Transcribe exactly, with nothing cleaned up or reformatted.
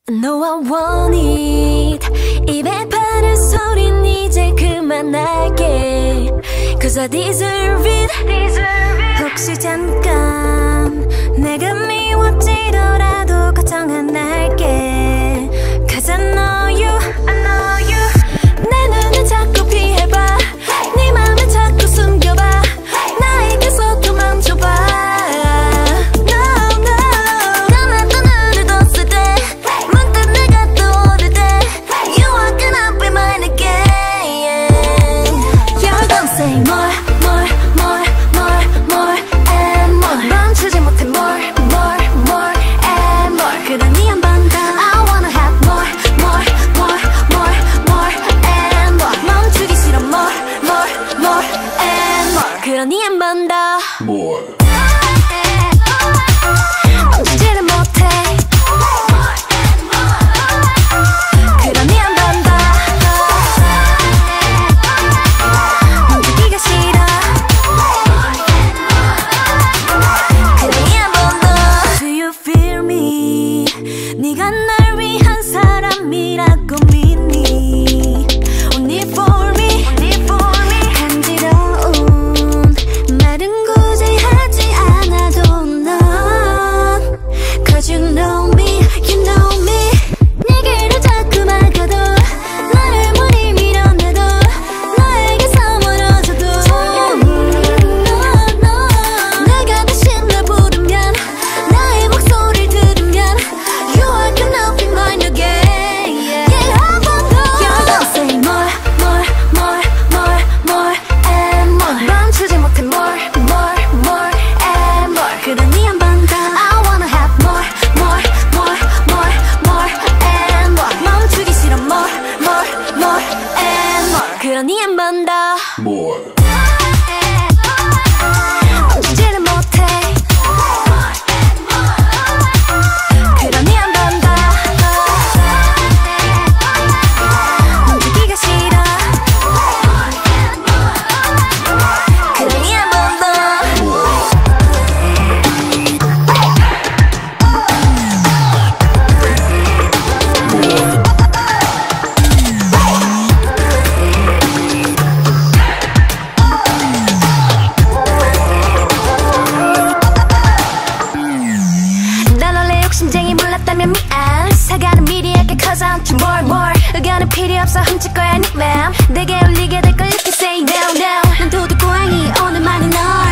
No, I want it. 입에 바른 소린 이제 그만할게. Cause I deserve it. 혹시 잠깐 내가 미워지더라도 걱정 안 할게. Cause I know you, I know you. 내 눈을 자꾸 피해봐. 네 맘을 자꾸 숨겨봐. 나에게서 또 멈춰봐. 그러니 한 번 더 More 멈추지를 못해 그러니 한 번 더 멈추기가 싫어 그러니 한 번 더 Do you feel me 네가 날 위한 사람이라고 믿니 Only for me You know me, you know me. 네게로 자꾸 막아도 나를 못 밀어내도 너에게서 멀어져도 no, no. 내가 다시 널 부르면 나의 목소리를 들으면 You are gonna be mine again. Yeah, 한 번 더. You're gonna say more, more, more, more, more and more. 멈추지 못해 more, more, more and more. 그러니 한 번 더. I wanna have more. More, more, more, more and more. 멈추기 싫어 more, more, more and more. 그러니 한 번 더 More 멈추지를 못해 그러니 한 번 더 멈추기가 싫어 그러니 한 번 더 심장이 몰랐다면 미안 사과는 미리 할게 cause I'm too more more 의견은 필요 없어 훔칠 거야 네 맘 내게 울리게 될 걸 이렇게 say no no 난 도둑 고양이 오늘만이 너